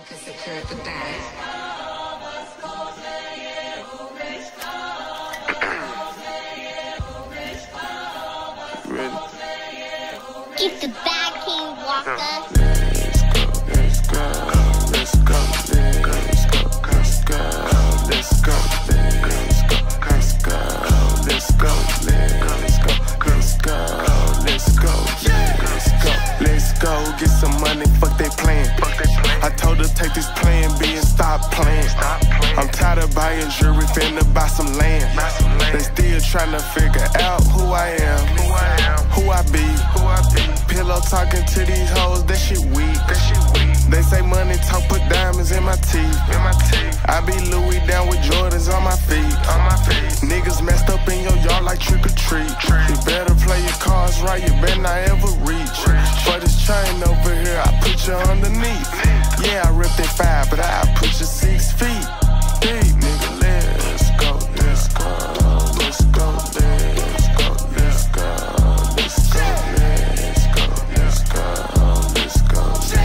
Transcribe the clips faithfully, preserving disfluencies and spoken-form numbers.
to secure the bag. Ready? Keep the bag, King Walker. Let's go, let's go, let's go, let's go, let's go, let's go, let's go, let's go, let's go, let's go, let's go, let's go, let's go, let's go, get some money, fuck they plan. I told her take this plan B and stop playing. I'm tired of buying jewelry, finna buy some land. They still tryna figure out who I am, who I be. Pillow talking to these hoes, that shit weak. They say money talk, put diamonds in my teeth. I be Louis down with Jordans on my feet. Niggas messed up in your yard like trick or treat. You better play your cards right, you better not ever reach. For this chain over here, I put you underneath. Yeah, I ripped it five, but I put you six feet deep, nigga. Let's go, let's go, let's go, let's go, let's go, let's go, let's go, let's go, let's go,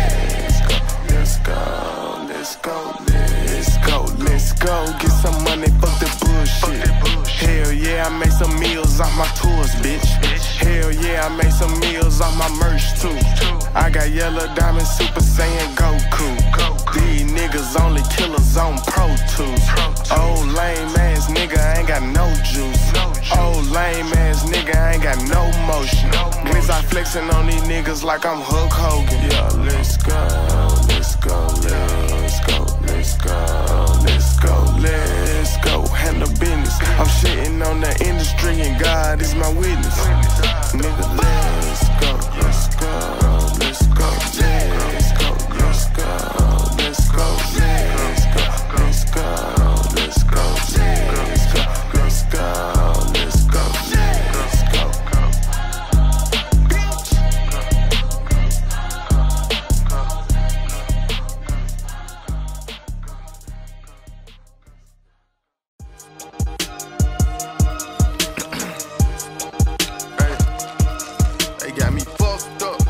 let's go, let's go, let's go, let's go, get some money, fuck the bullshit. Hell yeah, I made some meals off my tours, bitch. Hell yeah, I made some meals off my merch too. I got yellow diamond, Super Saiyan Goku. These niggas only killers on Pro Tools. Old lame ass nigga ain't got no juice. Old lame ass nigga ain't got no motion. Guess I flexing on these niggas like I'm Hulk Hogan. Yeah, let's go, let's go, let's go, let's go, let's go, let's go. Handle business. I'm shitting on the industry and God is my witness. Nigga, let's go, let's go, let's go, let's go, let's go, let's go, let's go, let's go, let's go, let's go, let's go, let's go, let's go, let's go. They got me fucked up.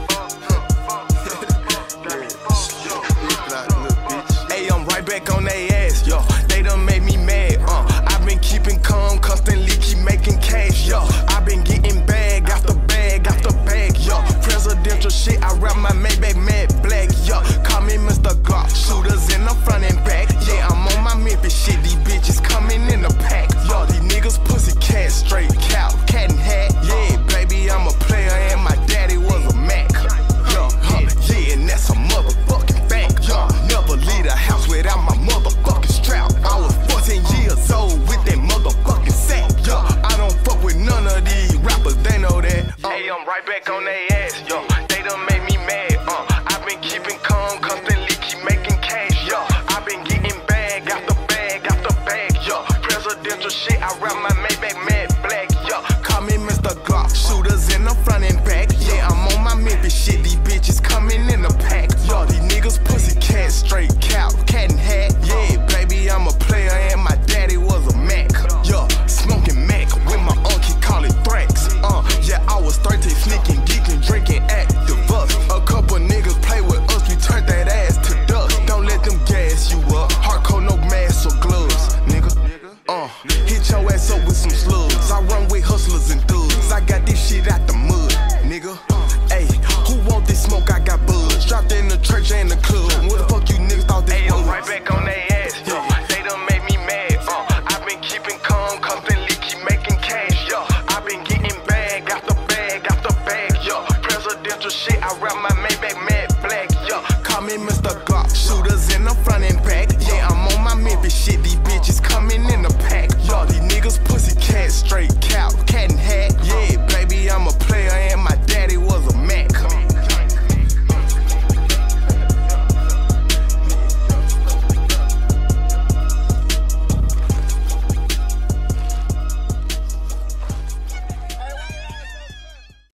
Hey, I'm right back on they ass, yo. They done made me mad, uh. I've been keeping calm, constantly keep making cash, yo. I've been getting bag after bag after bag, yo. Presidential shit, I rap my Maybach matte black, yo. Call me Mister Glock, shooters in the front and back. Yeah, I'm on my Memphis shit, these bitches coming in the pack. Yo, these niggas pussy cat, straight cow, cat and hat. Yeah, baby, I'm a player and my daddy was a Mac. Yo, huh, yeah, and that's a motherfucking fact, yo. Never leave the house without my motherfucking strap. I was fourteen years old with that motherfucking sack, yo. I don't fuck with none of these rappers, they know that. Uh, hey, I'm right back on they ass, yo. They done made me mad, uh. I've been keeping calm, constantly keep making cash, yo. I've been getting bag after bag after bag, yo. Presidential shit, I rap my Maybach matte black, yo. Call me Mister Glock, shooters in the front and back. Yeah, I'm on my Memphis shit, these bitches coming in the pack. Yo, these niggas pussy cat, straight cow, cat and hat. Yeah, baby, I'm a player and my daddy was a Mac. Yo, smoking Mac with my uncle, call it Thrax. Uh, yeah, I was thirteen, sneaking, geeking, drinking, active us. A couple niggas play with us, we turned that ass to dust. Don't let them gas you up, hardcore, no mask or gloves, nigga. Uh, hit your ass up with some slugs. I run with hustlers and thugs. I got this shit out the mud, nigga. Hey, who want this smoke? I got buzz. Dropped in the church and the club. What the fuck you niggas thought this was? Hey, I'm right back on they ass, yo. They done made me mad, uh. I've been keeping calm, constantly keep making cash, yo. I've been getting bag after bag after bag, yo. Presidential shit, I rap my Maybach matte black, yo. Call me Mister Glock, shooters in the front and back. Yeah, I'm on my Memphis shit, these bitches coming in the pack.